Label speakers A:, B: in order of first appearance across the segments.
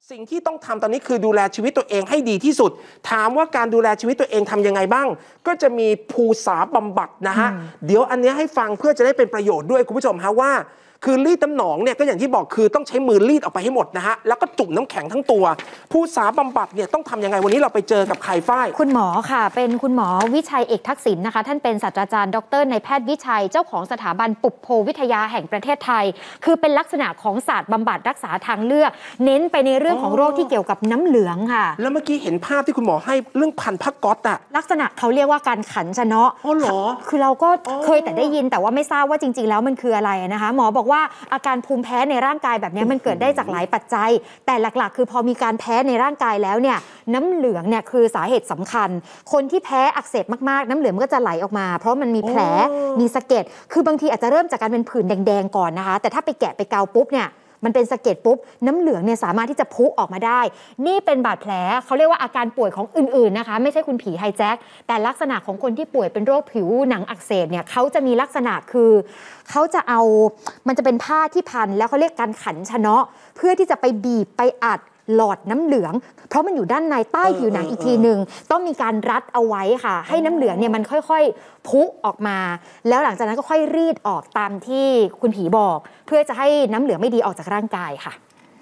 A: สิ่งที่ต้องทำตอนนี้คือดูแลชีวิตตัวเองให้ดีที่สุดถามว่าการดูแลชีวิตตัวเองทำยังไงบ้างก็จะมีภูษาบำบัดนะฮะเดี๋ยวอันนี้ให้ฟังเพื่อจะได้เป็นประโยชน์ด้วยคุณผู้ชมฮะว่าคือรีดน้ำหนองเนี่ยก็อย่างที่บอกคือต้องใช้มือรีดออกไปให้หมดนะฮะแล้วก็จุ่มน้ำแข็งทั้งตัวภูษาบำบัดเนี่ยต้องทำยังไงวันนี้เราไปเจอกับใครฝ้าย
B: คุณหมอค่ะเป็นคุณหมอวิชัยเอกทักษิณนะคะท่านเป็นศาสตราจารย์ดรนายแพทย์วิชัยเจ้าของสถาบันปุพโพวิทยาแห่งประเทศไทยคือเป็นลักษณะของศาสตร์บำบัดรักษาทางเลือกเน้นไปในเรื่องของโรคที่เกี่ยวกับน้ำเหลืองค่ะ
A: แล้วเมื่อกี้เห็นภาพที่คุณหมอให้เรื่องพันผ้าก๊อซอะ
B: ลักษณะเขาเรียกว่าการขันชะเนาะ
A: อ๋อเหรอ
B: คือเราก็เคยแต่ได้ยินแต่ว่าไม่ทราบว่าจริงๆแล้วมันคืออะไรนะคะหมอบอกว่าอาการภูมิแพ้ในร่างกายแบบนี้มันเกิดได้จากหลายปัจจัยแต่หลักๆคือพอมีการแพ้ในร่างกายแล้วเนี่ยน้ำเหลืองเนี่ยคือสาเหตุสำคัญคนที่แพ้อักเสบมากๆน้ำเหลืองมันก็จะไหลออกมาเพราะมันมีแผลมีสะเก็ดคือบางทีอาจจะเริ่มจากการเป็นผื่นแดงๆก่อนนะคะแต่ถ้าไปแกะไปเกาปุ๊บเนี่ยมันเป็นสะเก็ดปุ๊บน้ำเหลืองเนี่ยสามารถที่จะพุออกมาได้นี่เป็นบาดแผลเขาเรียกว่าอาการป่วยของอื่นๆนะคะไม่ใช่คุณผีไฮแจ็คแต่ลักษณะของคนที่ป่วยเป็นโรคผิวหนังอักเสบเนี่ยเขาจะมีลักษณะคือเขาจะเอามันจะเป็นผ้าที่พันแล้วเขาเรียกการขันชะเนาะเพื่อที่จะไปบีบไปอัดหลอดน้ำเหลืองเพราะมันอยู่ด้านในใต้ผิวหนังอีกทีหนึ่งต้องมีการรัดเอาไว้ค่ะให้น้ำเหลืองเนี่ยมันค่อยๆพุออกมาแล้วหลังจากนั้นก็ค่อยรีดออกตามที่คุณผีบอกเพื่อจะให้น้ำเหลืองไม่ดีออกจากร่างกายค่ะ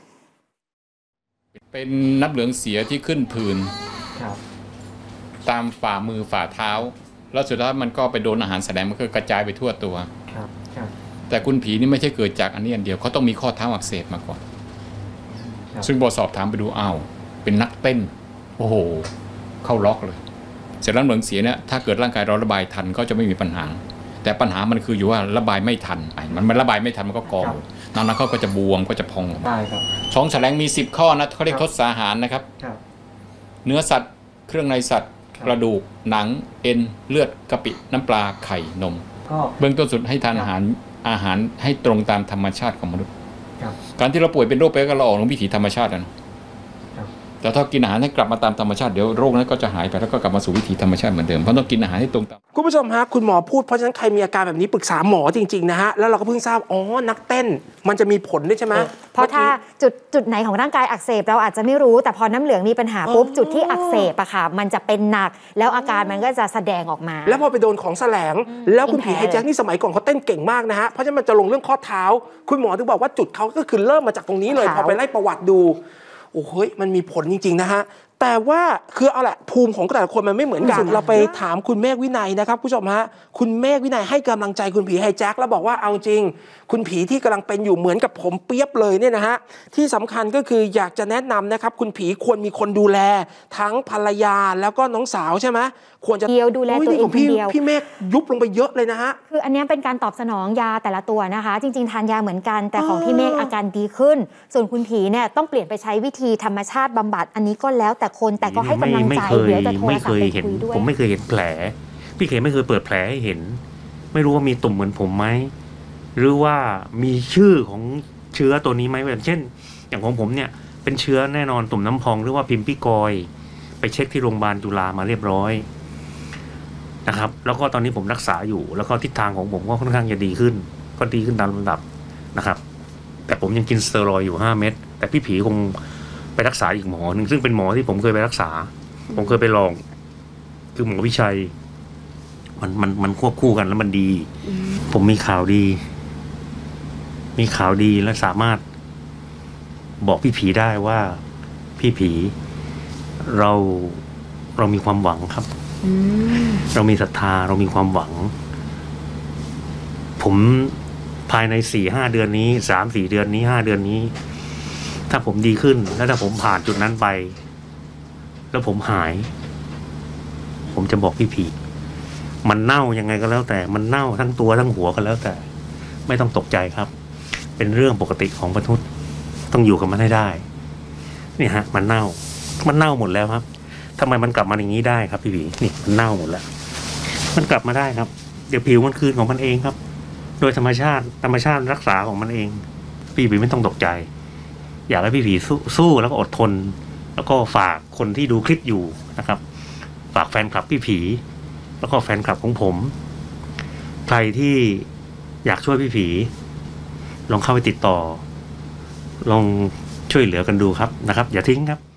C: เป็นน้ำเหลืองเสียที่ขึ้นผื่นตามฝ่ามือฝ่าเท้าแล้วสุดท้ายมันก็ไปโดนอาหารแสลงมันก็กระจายไปทั่วตัวแต่คุณผีนี่ไม่ใช่เกิดจากอันนี้อันเดียวเขาต้องมีข้อเท้าอักเสบมาก่อนซึ่งพอสอบถามไปดูอ้าวเป็นนักเต้นโอ้โหเข้าล็อกเลยเสร็จแล้วเหลืองเสียเนี่ยถ้าเกิดร่างกายเราระบายทันก็จะไม่มีปัญหาแต่ปัญหามันคืออยู่ว่าระบายไม่ทันมันระบายไม่ทันมันก็กองนั้นเขาก็จะบวมก็จะพองได้ครับท้องแสลงมี10ข้อนะเขาเรียกทศอาหารนะครับเนื้อสัตว์เครื่องในสัตว์กระดูกหนังเอ็นเลือดกะปิน้ำปลาไข่นมเบื้องต้นสุดให้ทานอาหารให้ตรงตามธรรมชาติของมนุษย์การที่เราป่วยเป็นโรคไปก็เราออกวิถีธรรมชาตินะแต่ถ้ากินอาหารให้กลับมาตามธรรมชาติเดี๋ยวโรคนั้นก็จะหายไปแล้วก็กลับมาสู่วิถีธรรมชาติเหมือนเดิมเพราะต้องกินอาหารให้ตรงตาม
A: คุณผู้ชมฮะคุณหมอพูดเพราะฉะนั้นใครมีอาการแบบนี้ปรึกษาหมอจริงๆนะฮะแล้วเราก็เพิ่งทราบอ๋อนักเต้นมันจะมีผลด้วยใช่ไหม
B: เพราะถ้าจุดไหนของร่างกายอักเสบเราอาจจะไม่รู้แต่พอน้ำเหลืองมีปัญหาปุ๊บจุดที่อักเสบอะค่ะมันจะเป็นหนักแล้วอาการมันก็จะแสดงออกมา
A: แล้วพอไปโดนของแสลงแล้วคุณผีไฮแจ็คนี่สมัยก่อนเขาเต้นเก่งมากนะฮะเพราะฉะนั้นมันจะลงเรื่องข้อเท้าคุณหมอถึงบอกว่าจุดเขาก็คือเริ่มมาจากตรงนี้เลยพอไปไล่ประวัติดูโอ้โหมันมีผลจริงๆนะฮะแต่ว่าคือเอาแหละภูมิของแต่ละคนมันไม่เหมือนกันเราไปถามคุณเมฆวินัยนะครับผู้ชมฮะคุณเมฆวินัยให้กำลังใจคุณผีไฮแจ็คแล้วบอกว่าเอาจริงคุณผีที่กำลังเป็นอยู่เหมือนกับผมเปียบเลยเนี่ยนะฮะที่สำคัญก็คืออยากจะแนะนำนะครับคุณผีควรมีคนดูแลทั้งภรรยาแล้วก็น้องสาวใช่ไหมควรจะ
B: ดูแลตัวเองคนเดียว
A: พี่เมฆยุบลงไปเยอะเลยนะฮะ
B: คืออันนี้เป็นการตอบสนองยาแต่ละตัวนะคะจริงๆทานยาเหมือนกันแต่ของพี่เมฆอาการดีขึ้นส่วนคุณผีเนี่ยต้องเปลี่ยนไปใช้วิธีธรรมชาติบำบัดอันนี้ก็แล้วแต่คนแต่ก็ให้กำลังใจเดี๋ยวจะโทรศัพท์ไปคุยด้วย
D: ผมไม่เคยเห็นแผลพี่เขไม่เคยเปิดแผลให้เห็นไม่รู้ว่ามีตุ่มเหมือนผมไหมหรือว่ามีชื่อของเชื้อตัวนี้ไหมแบบเช่นอย่างของผมเนี่ยเป็นเชื้อแน่นอนตุ่มน้ำพองหรือว่าพิมพ์พิกอยไปเช็คที่โรงพยาบาลจุฬามาเรียบร้อยนะครับแล้วก็ตอนนี้ผมรักษาอยู่แล้วก็ทิศทางของผมก็ค่อนข้างจะดีขึ้นก็ดีขึ้นตามลำดับนะครับแต่ผมยังกินสเตียรอยด์อยู่5 เม็ดแต่พี่ผีคงไปรักษาอีกหมอหนึ่งซึ่งเป็นหมอที่ผมเคยไปรักษาผมเคยไปลองคือหมอวิชัยมันควบคู่กันแล้วมันดีผมมีข่าวดีและสามารถบอกพี่ผีได้ว่าพี่ผีเรามีความหวังครับเรามีศรัทธาเรามีความหวังผมภายใน 4-5 เดือนนี้ 3-4 เดือนนี้5 เดือนนี้ถ้าผมดีขึ้นแล้วถ้าผมผ่านจุดนั้นไปแล้วผมหายผมจะบอกพี่ผีมันเน่ายังไงก็แล้วแต่มันเน่าทั้งตัวทั้งหัวก็แล้วแต่ไม่ต้องตกใจครับเป็นเรื่องปกติของมนุษย์ต้องอยู่กับมันให้ได้นี่ฮะมันเน่าหมดแล้วครับทำไมมันกลับมาอย่างนี้ได้ครับพี่ผีนี่มันเน่าหมดแล้วมันกลับมาได้ครับเดี๋ยวผิวมันคืนของมันเองครับโดยธรรมชาติรักษาของมันเองพี่ผีไม่ต้องตกใจอยากให้พี่ผีสู้แล้วก็อดทนแล้วก็ฝากคนที่ดูคลิปอยู่นะครับฝากแฟนคลับพี่ผีแล้วก็แฟนคลับของผมใครที่อยากช่วยพี่ผีลองเข้าไปติดต่อลองช่วยเหลือกันดูครับนะครับ อย่าทิ้งครับ